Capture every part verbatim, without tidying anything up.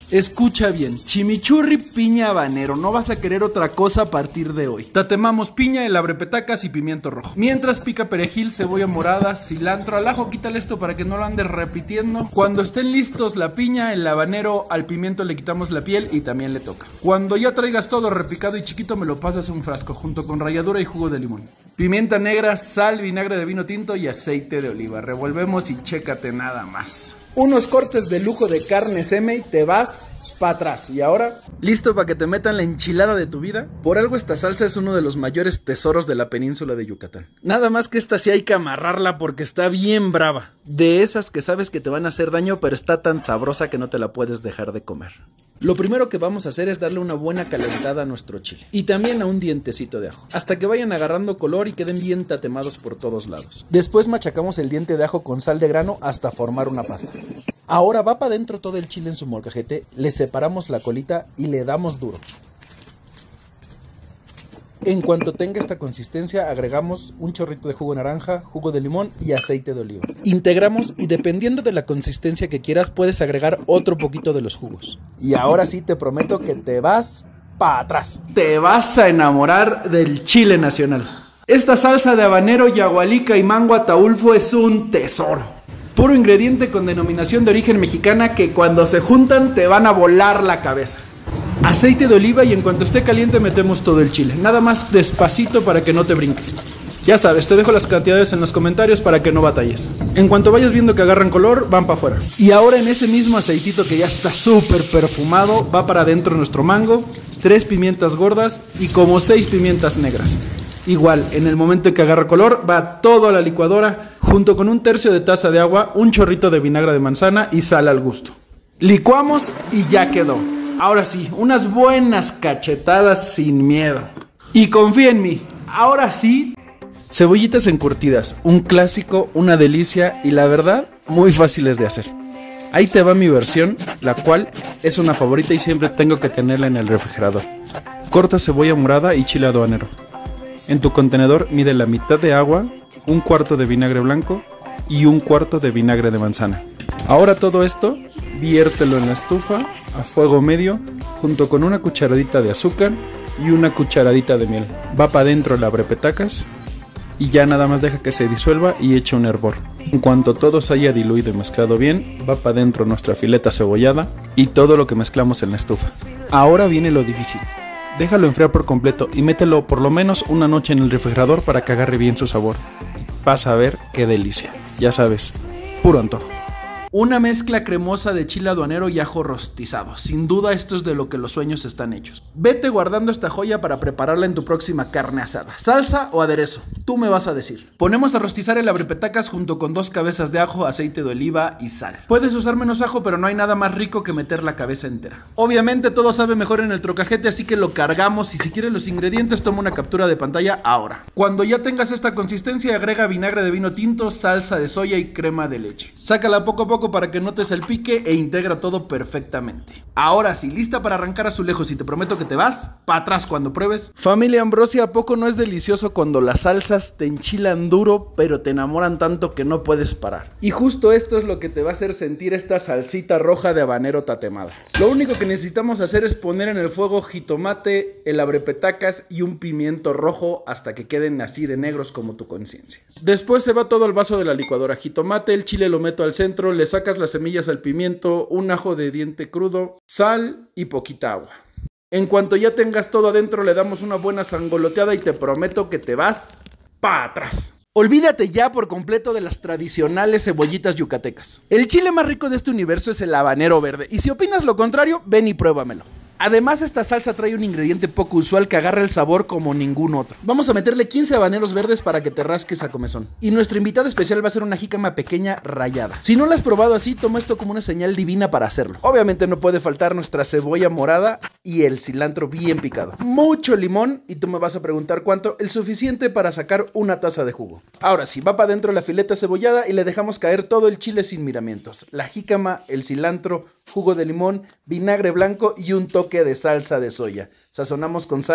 Escucha bien, chimichurri piña habanero, no vas a querer otra cosa a partir de hoy. Tatemamos piña, el abrepetacas y pimiento rojo. Mientras pica perejil, cebolla morada, cilantro, al ajo quítale esto para que no lo andes repitiendo. Cuando estén listos la piña, el habanero, al pimiento le quitamos la piel y también le toca. Cuando ya traigas todo repicado y chiquito me lo pasas a un frasco junto con ralladura y jugo de limón. Pimienta negra, sal, vinagre de vino tinto y aceite de oliva. Revolvemos y chécate nada más. Unos cortes de lujo de carne seme y te vas para atrás. Y ahora, ¿listo para que te metan la enchilada de tu vida? Por algo esta salsa es uno de los mayores tesoros de la península de Yucatán. Nada más que esta sí hay que amarrarla porque está bien brava. De esas que sabes que te van a hacer daño, pero está tan sabrosa que no te la puedes dejar de comer. Lo primero que vamos a hacer es darle una buena calentada a nuestro chile. Y también a un dientecito de ajo. Hasta que vayan agarrando color y queden bien tatemados por todos lados. Después machacamos el diente de ajo con sal de grano hasta formar una pasta. Ahora va para adentro todo el chile en su molcajete, le separamos la colita y le damos duro. En cuanto tenga esta consistencia, agregamos un chorrito de jugo de naranja, jugo de limón y aceite de oliva. Integramos y dependiendo de la consistencia que quieras, puedes agregar otro poquito de los jugos. Y ahora sí te prometo que te vas para atrás. Te vas a enamorar del chile nacional. Esta salsa de habanero, yagualica y mango ataulfo es un tesoro. Puro ingrediente con denominación de origen mexicana que cuando se juntan te van a volar la cabeza. Aceite de oliva y en cuanto esté caliente metemos todo el chile. Nada más despacito para que no te brinque. Ya sabes, te dejo las cantidades en los comentarios para que no batalles. En cuanto vayas viendo que agarran color, van para afuera. Y ahora en ese mismo aceitito que ya está súper perfumado, va para adentro nuestro mango, tres pimientas gordas y como seis pimientas negras. Igual, en el momento en que agarra color, va todo a la licuadora junto con un tercio de taza de agua, un chorrito de vinagre de manzana y sal al gusto. Licuamos y ya quedó. Ahora sí, unas buenas cachetadas sin miedo. Y confía en mí, ahora sí, cebollitas encurtidas, un clásico, una delicia y la verdad, muy fáciles de hacer. Ahí te va mi versión, la cual es una favorita y siempre tengo que tenerla en el refrigerador. Corta cebolla morada y chile aduanero. En tu contenedor mide la mitad de agua, un cuarto de vinagre blanco y un cuarto de vinagre de manzana. Ahora todo esto, viértelo en la estufa a fuego medio junto con una cucharadita de azúcar y una cucharadita de miel. Va para adentro el abrepetacas y ya nada más deja que se disuelva y echa un hervor. En cuanto todo se haya diluido y mezclado bien, va para adentro nuestra fileta cebollada y todo lo que mezclamos en la estufa. Ahora viene lo difícil. Déjalo enfriar por completo y mételo por lo menos una noche en el refrigerador para que agarre bien su sabor. Vas a ver qué delicia. Ya sabes, puro antojo. Una mezcla cremosa de chile aduanero y ajo rostizado. Sin duda esto es de lo que los sueños están hechos. Vete guardando esta joya para prepararla en tu próxima carne asada. ¿Salsa o aderezo? Tú me vas a decir. Ponemos a rostizar el abrepetacas junto con dos cabezas de ajo, aceite de oliva y sal. Puedes usar menos ajo, pero no hay nada más rico que meter la cabeza entera. Obviamente todo sabe mejor en el trocajete, así que lo cargamos y si quieres los ingredientes toma una captura de pantalla ahora. Cuando ya tengas esta consistencia agrega vinagre de vino tinto, salsa de soya y crema de leche. Sácala poco a poco para que no te salpique e integra todo perfectamente. Ahora sí, lista para arrancar azulejos y te prometo que te vas para atrás cuando pruebes. Familia Ambrosia, ¿a poco no es delicioso cuando las salsas te enchilan duro pero te enamoran tanto que no puedes parar? Y justo esto es lo que te va a hacer sentir esta salsita roja de habanero tatemada. Lo único que necesitamos hacer es poner en el fuego jitomate, el abrepetacas y un pimiento rojo hasta que queden así de negros como tu conciencia. Después se va todo al vaso de la licuadora. Jitomate, el chile lo meto al centro, le sacas las semillas al pimiento, un ajo de diente crudo, sal y poquita agua. En cuanto ya tengas todo adentro le damos una buena sangoloteada y te prometo que te vas para atrás. Olvídate ya por completo de las tradicionales cebollitas yucatecas. El chile más rico de este universo es el habanero verde y si opinas lo contrario, ven y pruébamelo. Además esta salsa trae un ingrediente poco usual que agarra el sabor como ningún otro. Vamos a meterle quince habaneros verdes para que te rasques a comezón. Y nuestra invitada especial va a ser una jícama pequeña rallada. Si no la has probado así, toma esto como una señal divina para hacerlo. Obviamente no puede faltar nuestra cebolla morada y el cilantro bien picado. Mucho limón y tú me vas a preguntar cuánto, el suficiente para sacar una taza de jugo. Ahora sí, va para adentro la fileta cebollada y le dejamos caer todo el chile sin miramientos. La jícama, el cilantro, jugo de limón, vinagre blanco y un toque de salsa de soya. Sazonamos con sal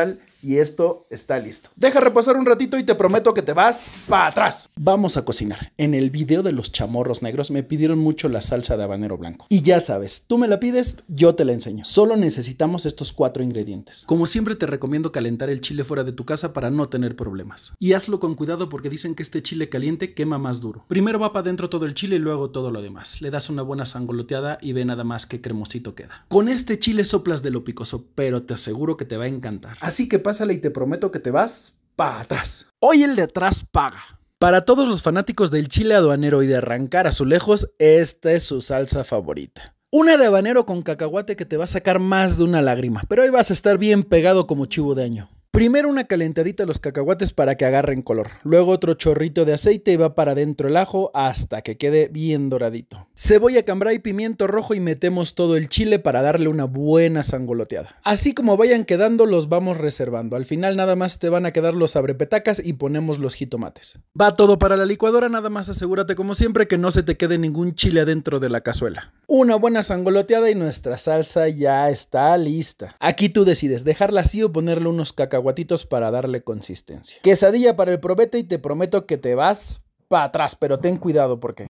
y esto está listo. Deja reposar un ratito y te prometo que te vas para atrás. Vamos a cocinar. En el video de los chamorros negros me pidieron mucho la salsa de habanero blanco. Y ya sabes, tú me la pides, yo te la enseño. Solo necesitamos estos cuatro ingredientes. Como siempre te recomiendo calentar el chile fuera de tu casa para no tener problemas. Y hazlo con cuidado porque dicen que este chile caliente quema más duro. Primero va para adentro todo el chile y luego todo lo demás. Le das una buena sangoloteada y ve nada más qué cremosito queda. Con este chile soplas de lo picoso, pero te aseguro que te va a encantar. Así que pásale y te prometo que te vas para atrás. Hoy el de atrás paga. Para todos los fanáticos del chile aduanero y de arrancar azulejos, esta es su salsa favorita. Una de habanero con cacahuate que te va a sacar más de una lágrima, pero ahí vas a estar bien pegado como chivo de año. Primero una calentadita a los cacahuates para que agarren color, luego otro chorrito de aceite y va para adentro el ajo hasta que quede bien doradito. Cebolla, cambray, pimiento rojo y metemos todo el chile para darle una buena sangoloteada. Así como vayan quedando los vamos reservando, al final nada más te van a quedar los abrepetacas y ponemos los jitomates. Va todo para la licuadora, nada más asegúrate como siempre que no se te quede ningún chile adentro de la cazuela. Una buena sangoloteada y nuestra salsa ya está lista. Aquí tú decides dejarla así o ponerle unos cacahuates para darle consistencia. Quesadilla para el probete y te prometo que te vas para atrás, pero ten cuidado porque